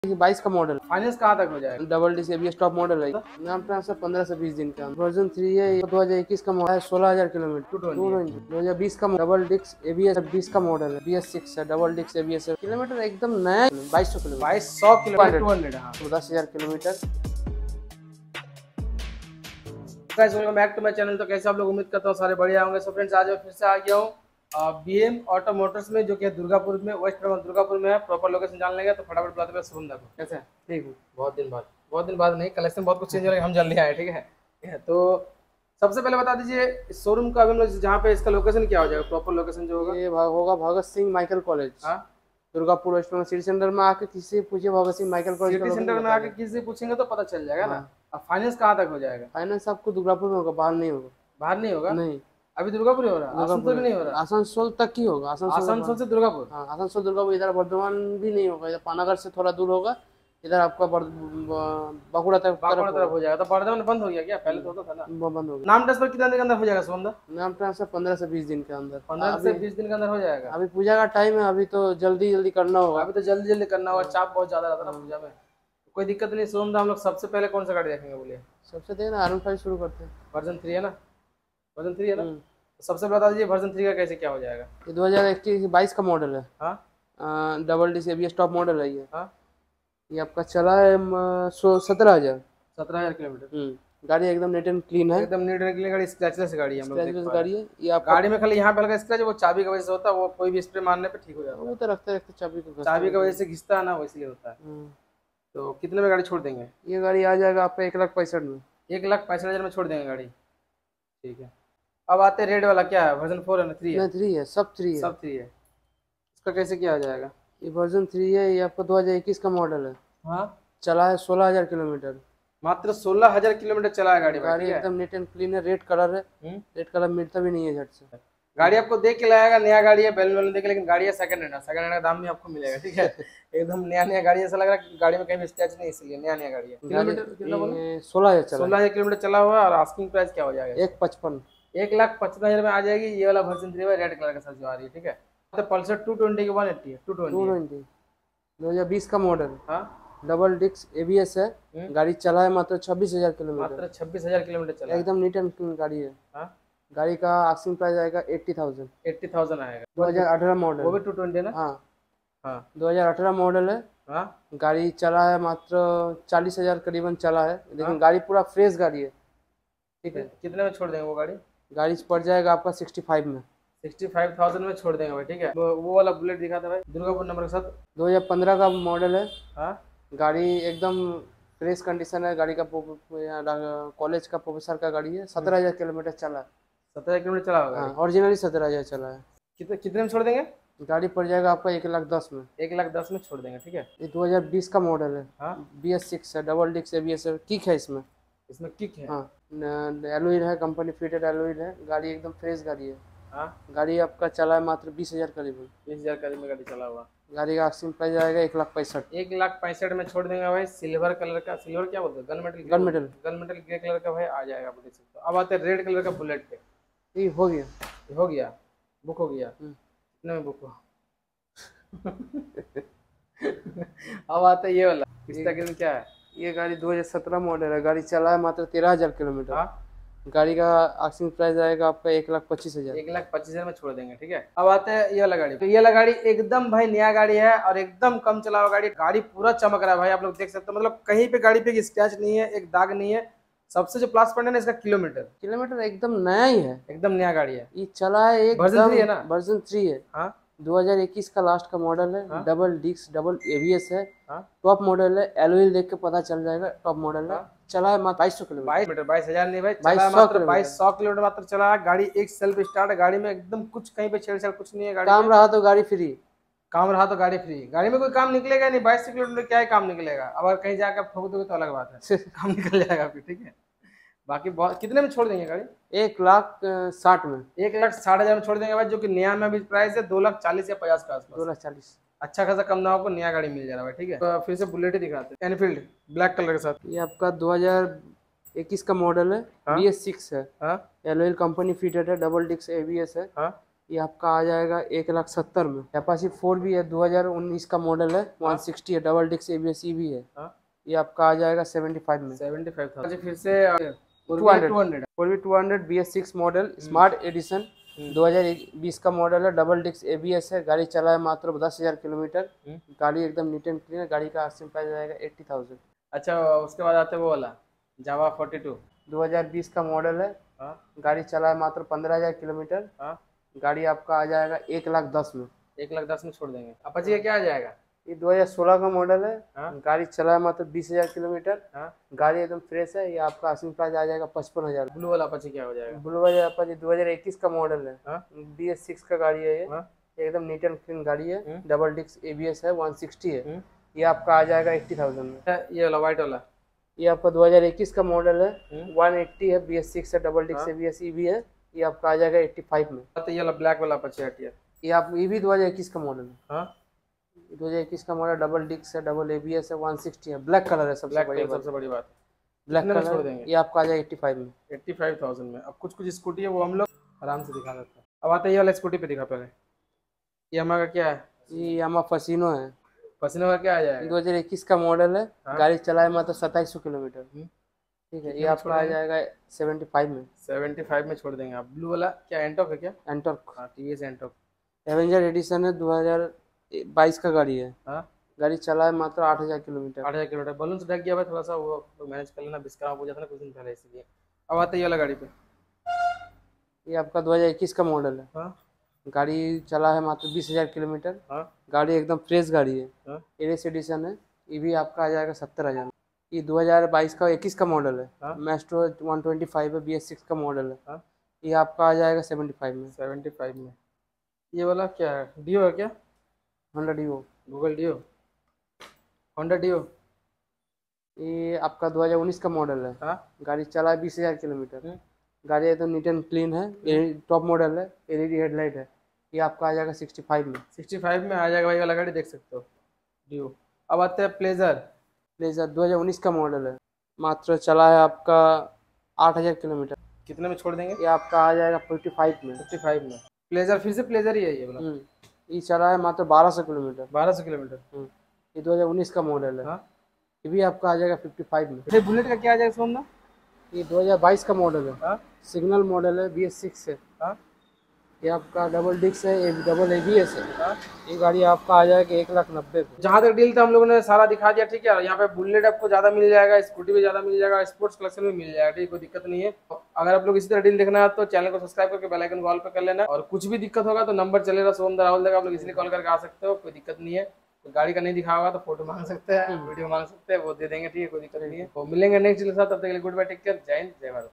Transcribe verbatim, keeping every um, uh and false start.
बाईस का model. Finance कहाँ तक हो जाएगा? Double disc ABS top model है। नाम ट्रांसफर पंद्रह से बीस दिन का। वर्जन थ्री है, दो हजार इक्कीस का मॉडल है, सोलह हजार किलोमीटर। दो हजार बीस का डबल डिस्क एबीएस बीस का मॉडल है, बी एस सिक्स है, डबल डिस्क एबीएस है। किलोमीटर एकदम नया, बाईस सौ किलोमीटर बाईस सौ किलोमीटर टू हंड्रेड दस हजार kilometre. Guys welcome back to my channel. तो कैसे आप लोग, उम्मीद करता हूँ सारे बढ़िया होंगे। सो फ्रेंड्स, आज मैं फिर से आ गया हूँ बीएम ऑटो मोटर्स में, जो कि दुर्गापुर में, वेस्ट बंगाल दुर्गापुर में है। प्रॉपर लोकेशन जान लेंगे तो फटाफट बुलाते हैं। शुभम को कैसे है? ठीक हूँ। बहुत दिन बाद बहुत दिन बाद नहीं, कलेक्शन बहुत कुछ चेंज हो रहा है, हम जल्दी आए। ठीक है, तो सबसे पहले बता दीजिए इस शोरूम का, अभी हम लोग जहाँ पे, इसका लोकेशन क्या हो जाएगा? प्रॉपर लोकेशन जो होगा, ये होगा Bhagat Singh Michael College, Durgapur West Bengal. City centre में आके किसी से पूछिए Bhagat Singh Michael College. City centre में आके किसी से पूछेंगे तो पता चल जाएगा ना। अब फाइनेंस कहाँ तक हो जाएगा? फाइनेंस आपको दुर्गापुर में होगा, बाहर नहीं होगा। बाहर नहीं होगा? नहीं, अभी दुर्गापुर ही हो रहा है, आसनसोल भी नहीं हो रहा। आसनसोल तक ही होगा। आसनसोल से दुर्गापुर। हाँ, आसनसोल दुर्गापुर। इधर बर्धमान भी नहीं होगा, इधर पानागढ़ से थोड़ा दूर होगा। इधर आपका बांकुड़ा तक बांकुड़ा तरफ हो जाएगा। तो बर्धमान बंद हो गया क्या? पहले तो होता था ना। वो बंद हो गया। नाम ट्रांसफर कितने दिन के अंदर हो जाएगा सोमदा? नाम ट्रांसफर पंद्रह से बीस दिन के अंदर। पंद्रह से बीस दिन के अंदर हो जाएगा। अभी पूजा का टाइम है, अभी तो जल्दी जल्दी करना होगा। अभी तो जल्दी जल्दी करना होगा, चाप बहुत ज्यादा रहता है ना पूजा में। कोई दिक्कत नहीं। सोमदा हम लोग सबसे पहले कौन सा गाड़ी देखेंगे? बोलिए। सबसे देना आर वन फाइव शुरू करते हैं। वर्जन थ्री है ना? वर्जन थ्री है ना? सबसे बता दीजिए वर्जन थ्री का कैसे क्या हो जाएगा? ये दो हजार इक्कीस बाईस का मॉडल है। हाँ, double disc ABS top model है ये। हाँ, ये आपका चला है सत्रह हजार सत्रह हजार किलोमीटर। गाड़ी एकदम नीट एंड क्लीन है, एकदम नीट एंड क्लीन गाड़ी। स्क्रैचलेस गाड़ी है, हम लोग देख पा रहे हैं। गाड़ी है ये। आप गाड़ी में खाली यहाँ पे लगा स्क्रैच, वो चाबी की वजह से होता है। वो कोई भी स्प्रे मारने पे ठीक हो जाता है। वो तो रखते रखते चाबी को चाबी की वजह से घिसता है ना, वो इसलिए होता है। तो कितने में गाड़ी छोड़ देंगे? ये गाड़ी आ जाएगा आपका एक लाख पैंसठ में। एक लाख पैंसठ हजार में छोड़ देंगे गाड़ी। ठीक है। अब आते रेड वाला, क्या है? वर्जन फोर है ना? थ्री है? थ्री है, सब थ्री है। सब थ्री है। इसका कैसे क्या हो जाएगा? ये वर्जन थ्री है, ये आपका दो हजार इक्कीस का मॉडल है। हाँ, चला है सोलह हजार किलोमीटर। मात्र सोलह हजार किलोमीटर चला है गाड़ी। गाड़ी एकदम नीट एंड क्लीन है। रेड कलर है। रेड कलर मिलता भी नहीं है झट से। गाड़ी आपको देख के लगाएगा नया गाड़ी है, बैलून बैलून देख के, लेकिन गाड़ी है सेकंड हैंड है। सेकंड हैंड का दाम भी आपको मिलेगा। ठीक है, एकदम नया नया गाड़ी, ऐसा लग रहा है गाड़ी में कहीं भी स्क्रैच नहीं, इसलिए नया नया गाड़ी है। किलोमीटर कितना बोला? सोलह हजार चला। सोलह हजार किलोमीटर चला हुआ है। और आस्किंग प्राइस क्या हो जाएगा? एक पचपन एक लाख पचपन हजार में आ जाएगी। ये वाला वर्जन थ्री रेड कलर के साथ जो आ रही है। ठीक है, तो पल्सर टू ट्वेंटी की वन एट्टी है। टू ट्वेंटी दो हजार बीस का मॉडल। हाँ, डबल डिस्क एबीएस है। गाड़ी चला है मात्र छब्बीस हजार किलोमीटर। मात्र छब्बीस हजार किलोमीटर चला, एकदम नीट एंड क्लीन गाड़ी है। हाँ? गाड़ी का आस्किंग प्राइस आएगा अस्सी हज़ार। अस्सी हज़ार आएगा। दो हजार अठारह मॉडल, वो भी टू ट्वेंटी है ना? हाँ हाँ, दो हजार अठारह मॉडल है। हाँ, गाड़ी चला है मात्र चालीस हजार करीबन चला है, लेकिन गाड़ी पूरा फ्रेश गाड़ी है। ठीक है, कितने में छोड़ देंगे वो गाड़ी? गाड़ी पड़ जाएगा आपका सिक्सटी फाइव में। सिक्सटी फाइव थाउजेंड में छोड़ देंगे भाई। ठीक है, वो वाला बुलेट दिखा था भाई, दुर्गापुर नंबर के साथ। दो हजार पंद्रह का मॉडल है। हाँ, गाड़ी एकदम फ्रेश कंडीशन है। गाड़ी का कॉलेज का प्रोफेसर का गाड़ी है। सत्रह हजार किलोमीटर चला है। सत्रह हजार किलोमीटर चला होगा। हाँ, ओरिजिनली सत्रह हजार चला है। कितने कितने में छोड़ देंगे? गाड़ी पड़ जाएगा आपका एक लाख दस में। एक लाख दस में छोड़ देंगे। ठीक है, ये दो हजार बीस का मॉडल है। हाँ, बी एस सिक्स है, डबल डिस्क एबीएस है, किक है इसमें। इसमें किक है? हाँ, एलॉय है, कंपनी फिटेड एलॉय है। गाड़ी एकदम फ्रेश गाड़ी है। हाँ, गाड़ी आपका चला है मात्र बीस हजार करीबन। बीस हजार करीब में गाड़ी चला हुआ। गाड़ी का आस्किंग प्राइस आएगा एक लाख पैंसठ। एक लाख पैंसठ में छोड़ देंगे भाई। सिल्वर कलर का, सिल्वर क्या बोलते हैं, gun metal, gun metal gun metal grey colour का भाई आ जाएगा, आप देख सकते हो। अब आते हैं रेड कलर का बुलेट पे। ये हो गया, हो गया, बुक हो गया। कितने में बुक हुआ? अब आता है ये वाला, इसका कितना क्या है? ये गाड़ी दो हजार सत्रह मॉडल है। गाड़ी चला है मात्र तेरह हजार किलोमीटर। हाँ? गाड़ी का आस्किंग प्राइस आएगा आपका एक लाख पच्चीस हजार। एक लाख पच्चीस हजार में छोड़ देंगे। ठीक है, अब आते हैं ये वाला गाड़ी। तो ये वाला गाड़ी एकदम भाई नया गाड़ी है और एकदम कम चला हुआ गाड़ी। गाड़ी पूरा चमक रहा है भाई, आप लोग देख सकते हो। मतलब कहीं पे गाड़ी पे स्क्रैच नहीं है, एक दाग नहीं है। सबसे जो प्लस पॉइंट है ना, इसका किलोमीटर किलोमीटर एकदम नया ही है। एकदम नया गाड़ी है। ये चला है एक वर्जन थ्री है ना? वर्जन थ्री है। हाँ, दो हजार इक्कीस का लास्ट का मॉडल है। हाँ? डबल डिस्क डबल एबीएस है। हाँ? टॉप मॉडल है। एलॉय देख के पता चल जाएगा टॉप मॉडल है। चला है मात्र बाईस सौ किलोमीटर। बाईस मीटर बाईस हजार नहीं भाई, बाईस चला सौ मात्र बाईस सौ किलोमीटर मात्र चला है। गाड़ी एक सेल्फ स्टार्ट गाड़ी में, एकदम कुछ कहीं पे छेड़छाड़ कुछ नहीं है। गाड़ी काम रहा तो गाड़ी फ्री, काम रहा तो गाड़ी फ्री। गाड़ी में कोई काम निकलेगा नहीं। बाईस किलोमीटर क्या ही काम निकलेगा? अगर कहीं जाकर ठोक दोगे तो अलग बात है, काम निकल जाएगा फिर। ठीक है, बाकी बहुत कितने में छोड़ देंगे गाड़ी? एक लाख साठ में। एक लाख साठ हजार में छोड़ देंगे भाई, जो कि नया में अभी प्राइस है दो लाख चालीस या पचास के आसपास। दो लाख चालीस, अच्छा खासा कम दाम को नया गाड़ी मिल जा रहा है। ठीक है, तो फिर से बुलेट ही दिखाते हैं, एनफील्ड ब्लैक कलर के साथ। ये आपका दो हजार इक्कीस का मॉडल है। बी एस सिक्स है। हाँ? एलॉय कंपनी फिटेड है। डबल डिस्क एबीएस है। हाँ? ये आपका आ जाएगा एक लाख सत्तर में। एपाची फोर भी है, दो हज़ार उन्नीस का मॉडल है, वन सिक्सटी है, डबल डिक्स एबीएस भी है। हाँ? ये आपका आ जाएगा सेवेंटी फाइव में। सेवेंटी फाइव थाउजेंड फिर से two hundred four B two hundred B S six model smart edition दो हज़ार बीस का मॉडल है, डबल डिक्स एबीएस है, गाड़ी चला है मात्र दस हजार किलोमीटर। गाड़ी एकदम नीट एंड क्लीन है। गाड़ी का आस्किंग प्राइस जाएगा एट्टी थाउजेंड। अच्छा उसके बाद आते हैं वो वाला जावा फोर्टी टू दो हज़ार बीस का मॉडल है। हाँ? गाड़ी चला है मात्र पंद्रह हजार किलोमीटर। हाँ? गाड़ी आपका आ जाएगा एक लाख दस में। एक लाख दस में छोड़ देंगे। अपाची का क्या आ जाएगा? ये दो हज़ार सोलह का मॉडल है। हाँ? गाड़ी चला है मात्र बीस हजार किलोमीटर। हाँ? गाड़ी एकदम फ्रेश है। ये आपका आस्किंग प्राइस आ जाएगा पचपन हजार। ब्लू वाला अपाची क्या हो जाएगा? ब्लू वाला अपाची दो हज़ार इक्कीस का मॉडल है। हाँ? बी एस सिक्स का गाड़ी है ये। हाँ? एकदम नीट एंड क्लीन गाड़ी है। हम्म। डबल डिक्स एबीएस है, वन सिक्सटी है। हम्म। ये आपका आ जाएगा अस्सी हज़ार में। ये वाला व्हाइट वाला ये आपका दो हज़ार इक्कीस का मॉडल है, हम्म। वन एट्टी है, बी एस सिक्स है, डबल डिक्स हाँ? एबीएस भी है। ये आपका आ जाएगा पचासी में। तो ये वाला ब्लैक वाला अपाची हटिया ये आप ये भी दो हज़ार इक्कीस का मॉडल है। हाँ? दो हज़ार इक्कीस का मॉडल, डबल डिक्स है, डबल एबीएस है, वन सिक्सटी है, ब्लैक कलर है। सबसे ब्लैक बड़ी कलर बात, सबसे बड़ी बात ब्लैक कितने में छोड़ कलर। देंगे? ये आपका आ जाएगा पचासी में। एट्टी फाइव थाउजेंड में। अब कुछ कुछ स्कूटी है वो हम लोग आराम से दिखा देते हैं। अब आते हैं ये वाला स्कूटी पे दिखा पहले। ये हमारा क्या है? ये यामा फसीनो है। पसीने का क्या आ जाएगा? दो हज़ार इक्कीस का मॉडल है। हाँ? गाड़ी चलाए मात्र सत्ताईस सौ किलोमीटर। ठीक है। कितने ये में आपका आ छोड़ेंगे? जाएगा सेवेंटी फाइव में। सेवेंटी फाइव में छोड़ देंगे आप। ब्लू वाला क्या एंटॉक है क्या? एंटॉर्क हाँ टीवीएस एंटॉक। एवेंजर एडिशन है, दो हज़ार बाईस का गाड़ी है। हाँ? गाड़ी चला है मात्र आठ हजार किलोमीटर। आठ हज़ार किलोमीटर। बलून से ढक गया भाई, थोड़ा सा वो तो मैनेज कर लेना, विस्कारा हो जाता ना कुछ दिन पहले, इसलिए। अब आते हैं ये वाला गाड़ी पे। ये आपका दो हज़ार इक्कीस का मॉडल है। हाँ? गाड़ी चला है मात्र बीस हजार किलोमीटर। हाँ? गाड़ी एकदम फ्रेश गाड़ी है। हाँ? एरेस एडिशन है। ये भी आपका आ जाएगा सत्तर हजार। ये दो हज़ार बाईस का इक्कीस का मॉडल है। हाँ? मैस्ट्रो वन ट्वेंटी फाइव है, बी एस सिक्स का मॉडल है। हाँ? ये आपका आ जाएगा सेवेंटी फाइव में। सेवेंटी फाइव में। ये वाला क्या है? डियो है क्या? Honda Dio. Google Dio, Honda Dio. ये आपका दो हज़ार उन्नीस का मॉडल है। हाँ? गाड़ी चला है बीस हजार किलोमीटर। हम्म। गाड़ी एकदम नीट एंड क्लीन है। टॉप मॉडल है, एलईडी हेडलाइट है। ये आपका आ जाएगा सिक्सटी फाइव में। सिक्सटी फाइव में आ जाएगा भाई वाला गाड़ी, देख सकते हो डियो। अब आते हैं प्लेजर। प्लेजर दो हज़ार उन्नीस का मॉडल है। मात्र चला है आपका आठ हजार किलोमीटर। कितने में छोड़ देंगे? ये आपका आ जाएगा फोर्टी फाइव में। फिफ्टी फाइव में। प्लेजर फिर से प्लेजर ही है ये वाला। हम्म। ये चला है मात्र बारह सौ किलोमीटर। बारह सौ किलोमीटर। हम्म। ये दो हज़ार उन्नीस का मॉडल है। हाँ? ये भी आपका आ जाएगा फिफ्टी फाइव में। ये बुलेट का क्या आ जाएगा सोमना? ये दो हज़ार बाईस का मॉडल है। हाँ? सिग्नल मॉडल है, बी एस सिक्स है। हाँ? ये आपका डबल डिक्स है, ये डबल एबीएस है। हाँ? ये गाड़ी आपका आ जाएगा एक लाख नब्बे पे। जहाँ तक डील था हम लोगों ने सारा दिखा दिया, ठीक है। यहाँ पे बुलेट आपको ज्यादा मिल जाएगा, स्कूटी भी ज्यादा मिल जाएगा, स्पोर्ट्स कलेक्शन भी मिल जाएगा, ठीक, कोई दिक्कत नहीं है। अगर आप लोग इसी तरह डील देखना है तो चैनल को सब्सक्राइब करके बेल आइकन को ऑल पे कर लेना। और कुछ भी दिक्कत होगा तो नंबर चलेगा सोम राहुल देगा, आप लोग इसलिए कॉल करके आ सकते हो, कोई दिक्कत नहीं है। तो गाड़ी का नहीं दिखा होगा तो फोटो मांग सकते हैं, वीडियो मांग सकते हैं, वो दे देंगे, ठीक है, कोई दिक्कत नहीं है। तो मिलेंगे नेक्स्ट डील के साथ, तब तक के लिए गुड बाय, टेक केयर, जय हिंद, जय भारत।